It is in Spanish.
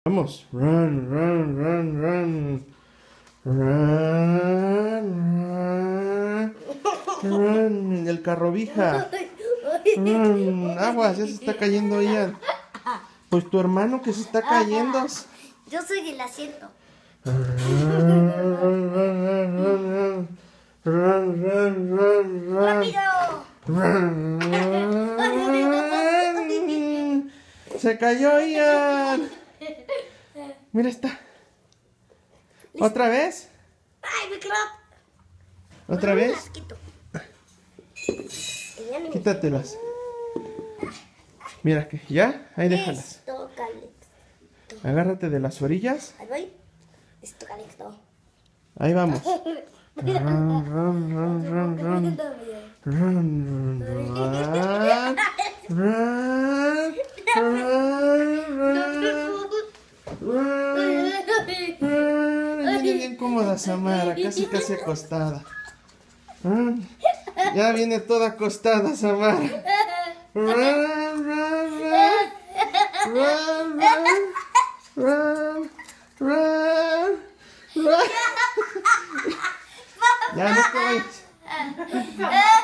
Vamos. Run, run, run, run. Run, run. Run. El carrovija. Run. Aguas, ya se está cayendo Ian. Pues tu hermano que se está cayendo. Yo soy el asiento. Run, run, run, run, run, run. ¡Rápido! Run. Se cayó Ian. Mira esta. ¿Otra vez? ¡Ay, me clavo! ¿Otra vez? Las quito. Quítatelas. Mira que ya, ahí déjalas. Esto, Calixto. Agárrate de las orillas. Ahí voy. Esto, Calixto. Ahí vamos. Run, run, run, run, run. Run, run, run. Viene bien cómoda Samara, casi acostada. Ya viene toda acostada Samara. Run, run, run, run, run, run. Ya no te vayas.